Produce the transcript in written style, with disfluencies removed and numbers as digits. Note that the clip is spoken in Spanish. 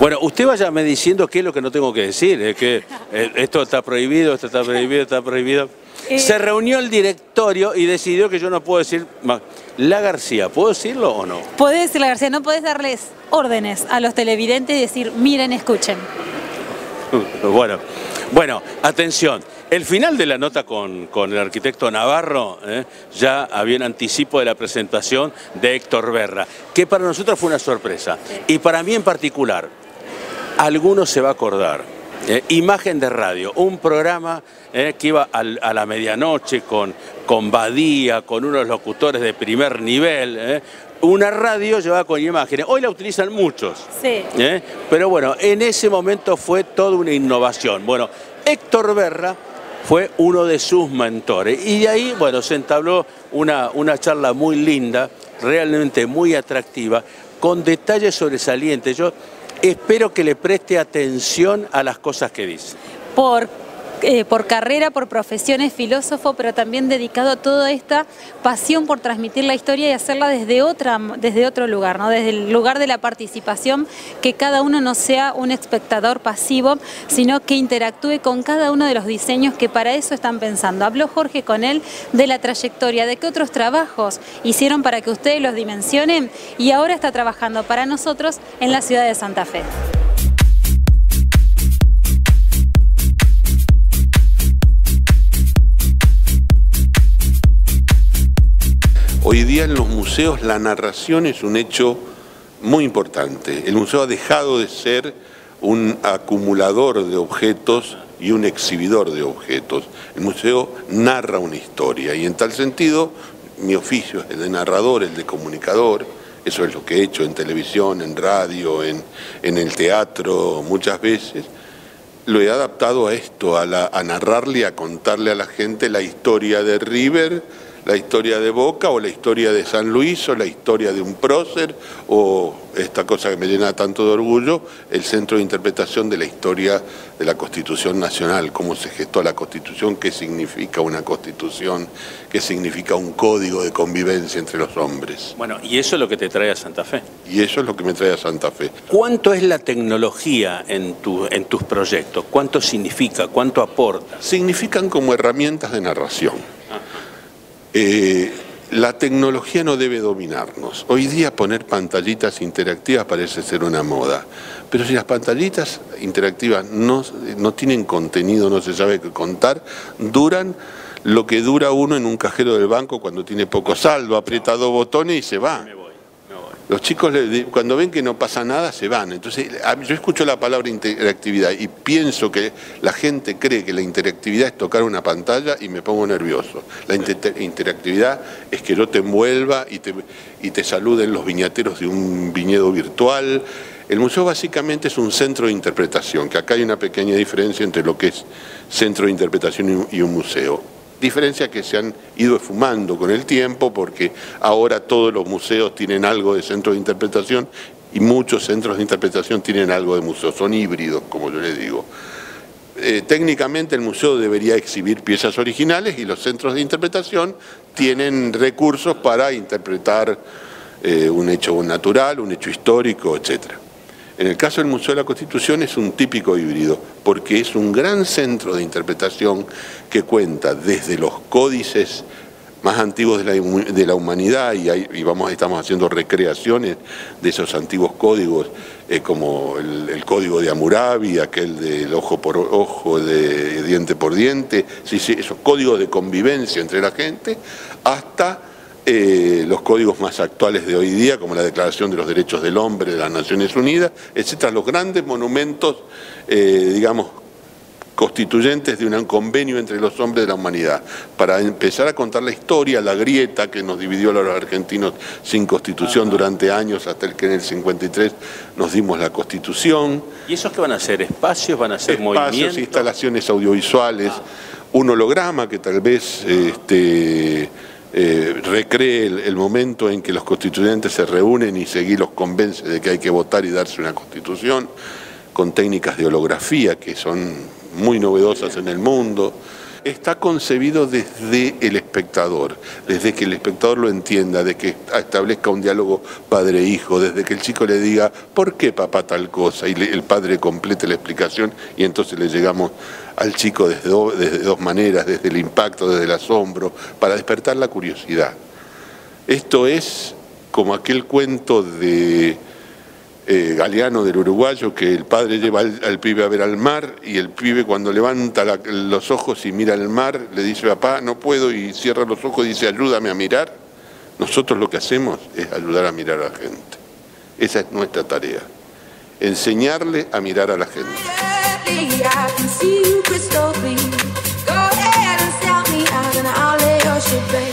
Bueno, usted váyame diciendo qué es lo que no tengo que decir, es que esto está prohibido, esto está prohibido, está prohibido. Se reunió el directorio y decidió que yo no puedo decir más. La García, ¿puedo decirlo o no? Podés decir La García, no podés darles órdenes a los televidentes y decir, miren, escuchen. Bueno, atención. El final de la nota con el arquitecto Navarro ya había un anticipo de la presentación de Héctor Berra, que para nosotros fue una sorpresa. Y para mí en particular, algunos se va a acordar. Imagen de Radio, un programa que iba a la medianoche con Badía, con unos locutores de primer nivel. Una radio llevada con imágenes. Hoy la utilizan muchos. Sí. Pero bueno, en ese momento fue toda una innovación. Bueno, Héctor Berra fue uno de sus mentores. Y de ahí, bueno, se entabló una charla muy linda, realmente muy atractiva, con detalles sobresalientes. Yo espero que le preste atención a las cosas que dice. Por carrera, por profesión es filósofo, pero también dedicado a toda esta pasión por transmitir la historia y hacerla desde otro lugar, ¿no? Desde el lugar de la participación, que cada uno no sea un espectador pasivo, sino que interactúe con cada uno de los diseños que para eso están pensando. Habló Jorge con él de la trayectoria, de qué otros trabajos hicieron para que ustedes los dimensionen, y ahora está trabajando para nosotros en la ciudad de Santa Fe. Hoy día en los museos la narración es un hecho muy importante. El museo ha dejado de ser un acumulador de objetos y un exhibidor de objetos. El museo narra una historia y en tal sentido mi oficio es el de narrador, el de comunicador. Eso es lo que he hecho en televisión, en radio, en el teatro muchas veces. Lo he adaptado a esto, a narrarle, a contarle a la gente la historia de River, la historia de Boca, o la historia de San Luis, o la historia de un prócer, o esta cosa que me llena tanto de orgullo, el centro de interpretación de la historia de la Constitución Nacional, cómo se gestó la Constitución, qué significa una Constitución, qué significa un código de convivencia entre los hombres. Bueno, y eso es lo que te trae a Santa Fe. Y eso es lo que me trae a Santa Fe. ¿Cuánto es la tecnología en tus proyectos? ¿Cuánto significa? ¿Cuánto aporta? Significan como herramientas de narración. La tecnología no debe dominarnos. Hoy día poner pantallitas interactivas parece ser una moda, pero si las pantallitas interactivas no tienen contenido, no se sabe qué contar, duran lo que dura uno en un cajero del banco cuando tiene poco saldo, aprieta dos botones y se va. Los chicos cuando ven que no pasa nada se van. Entonces yo escucho la palabra interactividad y pienso que la gente cree que la interactividad es tocar una pantalla y me pongo nervioso. La interactividad es que yo te envuelva y te saluden los viñateros de un viñedo virtual. El museo básicamente es un centro de interpretación, que acá hay una pequeña diferencia entre lo que es centro de interpretación y un museo. Diferencias que se han ido esfumando con el tiempo, porque ahora todos los museos tienen algo de centro de interpretación y muchos centros de interpretación tienen algo de museo, son híbridos, como yo les digo. Técnicamente el museo debería exhibir piezas originales y los centros de interpretación tienen recursos para interpretar un hecho natural, un hecho histórico, etc. En el caso del Museo de la Constitución es un típico híbrido, porque es un gran centro de interpretación que cuenta desde los códices más antiguos de la humanidad, y estamos haciendo recreaciones de esos antiguos códigos, como el código de Hammurabi, aquel del ojo por ojo, de diente por diente, esos códigos de convivencia entre la gente, hasta los códigos más actuales de hoy día, como la Declaración de los Derechos del Hombre de las Naciones Unidas, etcétera, los grandes monumentos, digamos, constituyentes de un convenio entre los hombres de la humanidad, para empezar a contar la historia, la grieta que nos dividió a los argentinos sin constitución durante años, hasta que en el 53 nos dimos la constitución. ¿Y esos qué van a ser? ¿Espacios? ¿Van a ser movimientos? Espacios, instalaciones audiovisuales, un holograma que tal vez recree el momento en que los constituyentes se reúnen y Seguí los convence de que hay que votar y darse una constitución, con técnicas de holografía que son muy novedosas en el mundo. está concebido desde el espectador, desde que el espectador lo entienda, de que establezca un diálogo padre-hijo, desde que el chico le diga, ¿por qué papá tal cosa? Y el padre complete la explicación y entonces le llegamos al chico desde dos maneras, desde el impacto, desde el asombro, para despertar la curiosidad. Esto es como aquel cuento de Galeano, del uruguayo, que el padre lleva al pibe a ver al mar y el pibe cuando levanta los ojos y mira al mar le dice, papá, no puedo, y cierra los ojos y dice, ayúdame a mirar. Nosotros lo que hacemos es ayudar a mirar a la gente. Esa es nuestra tarea, enseñarle a mirar a la gente. I can see you crystal clear. Go ahead and sell me out and I'll lay your shit, babe.